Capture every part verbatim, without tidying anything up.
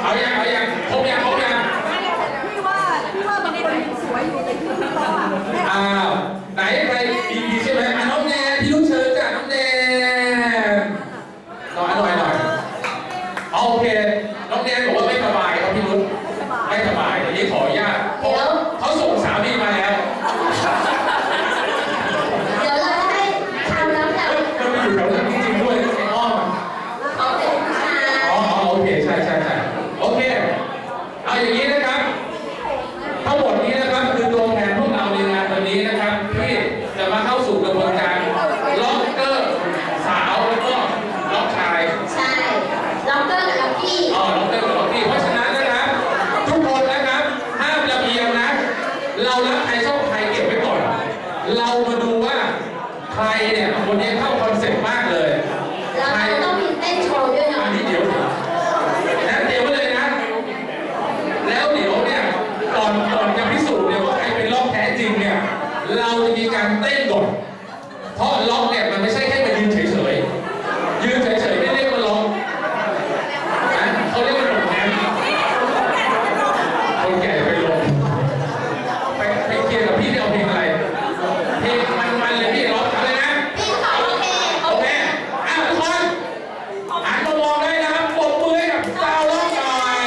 เอาอย่างเอาอย่างครบยังครบยังพี่ว่าพี่ว่าบางคนสวยอยู่ในที่นี้แล้วอ่ะอ้าวไหนใครมีใช่ไหมน้องแนนพี่ลูกเชิญจ้ะน้องแนนหน่อยหน่อยหน่อยโอเคน้องแนนบอกว่าไม่สบายครับพี่รุ่ไม่สบายทีนี้ขออนุญาตเขาส่งสามีมาแล้วเดี๋ยวเราให้ทำแล้วแบบมันไปอยู่แถวนั้นจริงๆด้วยไอ้อ้อมเขาเป็นผู้ชายอ๋อโอเคใช่ใช่ใช่โอเคเอาอย่างนี้นะครับทั้งหมดนี้นะครับคือตัวแทนพวกเราในงานวันนี้นะครับที่จะมาเข้าสู่กระบวนการล็อกเกอร์สาวแล้วก็ล็อกชายใช่ล็อกเกอร์กับล็อกกี้อ๋อล็อกเกอร์กับล็อกกี้เพราะฉะนั้นนะครับทุกคนนะครับห้ามระเบียงนะเรารักใครชอบใครเก็บไว้ก่อนเรามาดูว่าใครเนี่ยคนนี้เข้าคอนเซ็ปต์มากเลยแล้วเราต้องมีเต้นโชว์ด้วยเนาะอันนี้เดี๋ยวแล้วเดี๋ยวเลยนะแล้วเดี๋ยวเนี่ยก่อนก่อนจะพิสูจน์เนี่ยว่าใครเป็นล็อกแท้จริงเนี่ยเราจะมีการเต้นก่อนเพราะล็อกเนี่ยมันไม่ใช่แค่มายืนเฉยๆยืนเฉยๆไม่เรียกว่าล็อกนะเขาเรียกว่าหลงแทนคนแก่ไปลงไปไปเคลียร์กับพี่ที่เอาเพลงอะไรเพลงมันๆเลยพี่ล็อกอะไรนะพี่ขอโอเคโอเคอ่ะทุกคนหันมามองได้นะครับปรบมือให้กับสาวล็อกหน่อย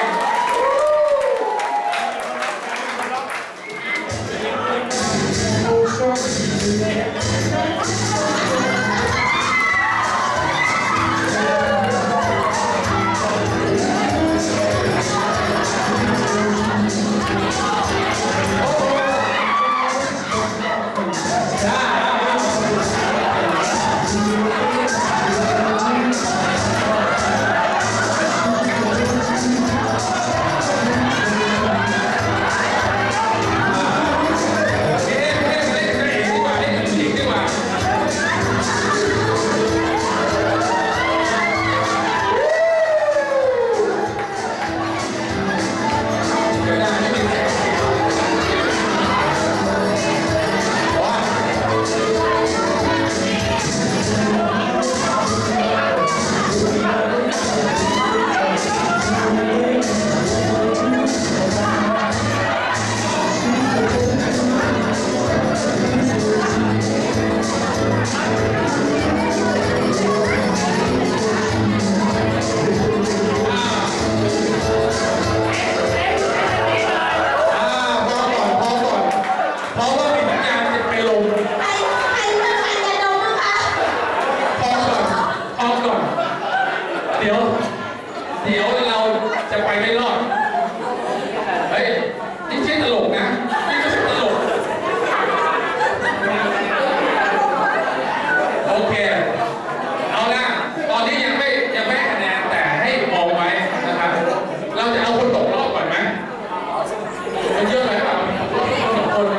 เดี๋ยวเดี๋ยวเราจะไปไม่รอดเฮ้ยนี่ใช่ตลกนะนี่ไม่ใช่ตลกโอเคเอาละตอนนี้ยังไม่ยังไม่คะแนนแต่ให้มองไว้นะครับเราจะเอาคนตกรอบก่อนไหมมันเยอะไปหรือเปล่าสองคน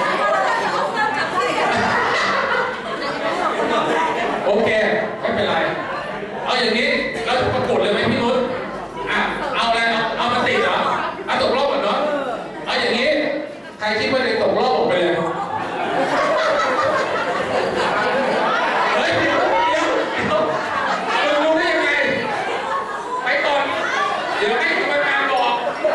โอเคไม่เป็นไรเอาอย่างนี้เราจะประกวดเลยไหมพี่นุชอ่ะเอาอะไรเอาเอามาติดเหรอเอาตกรอบก่อนเนาะเอาอย่างนี้ใครคิดว่าจะตกรอบออกไปเลยเฮ้ยเดี๋ยวเดี๋ยวเดี๋ยวคุณรู้ได้ยังไงไปก่อนเดี๋ยวให้กรรมการบอก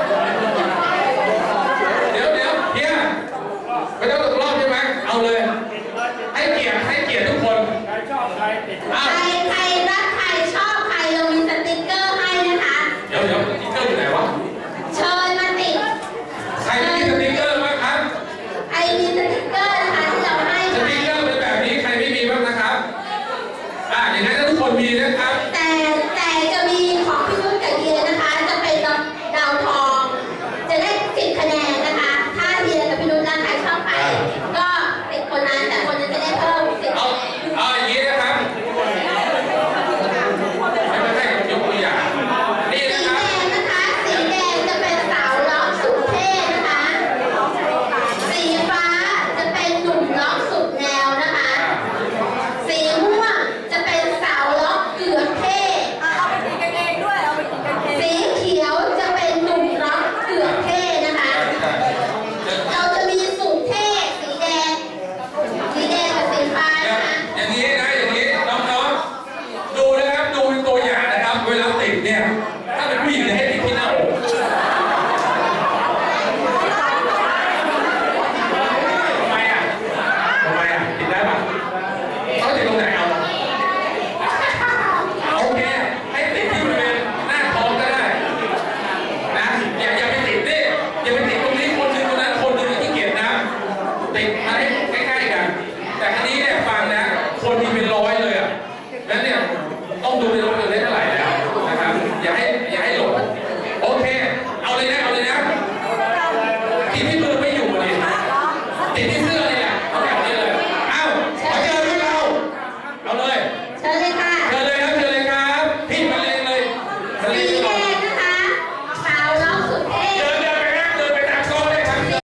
เดี๋ยวเดี๋ยวเฮียไม่ต้องตกรอบใช่ไหมเอาเลยให้เกียรติให้เกียรติทุกคนใครชอบใครติดใครใครรักใครชอบใครเรามีสติ๊กเกอร์ให้นะคะเดี๋ยวเดี๋ยวสติ๊กเกอร์อยู่ไหนวะเชิญมาติดใครมีสติ๊กเกอร์บ้างครับใครมีสติ๊กเกอร์นะคะที่เราให้สติ๊กเกอร์เป็นแบบนี้ใครไม่มีบ้างนะครับอ่ะอย่างนั้นทุกคนมีนะครับแต่แต่จะมีของพี่นุ่นกับเฮียนะคะจะเป็นดาวทองจะได้สิบคะแนนนะคะถ้าเฮียกับพี่นุ่นรักใครชอบใครก็เป็นคนนั้นแต่คนนั้นจะได้เพิ่มสิบเอาเอาอย่างนี้นะครับไม่ไม่ไม่ยกตัวอย่างนี่นะคสีรับแดงนะคะสีแดงจะเป็นสาวล็อกสุดเท่นะคะสีฟ้าจะเป็นหนุ่มล็อกสุดแนวนะคะสีม่วงจะเป็นสาวล็อกเกือบเท่เอาไปกินกันเองด้วยเอาไปกินกันเองสีเขียวจะเป็นหนุ่มล็อกเกือบเท่นะคะเราจะมีสูทเท่สีแดงสีแดงกับสีฟ้านะคะอย่างนี้นะอย่างนี้น้องๆดูนะครับดูเป็นตัวอย่างนะครับเวลาติดเนี่ยถ้าเป็นผู้หญิงจะให้ติด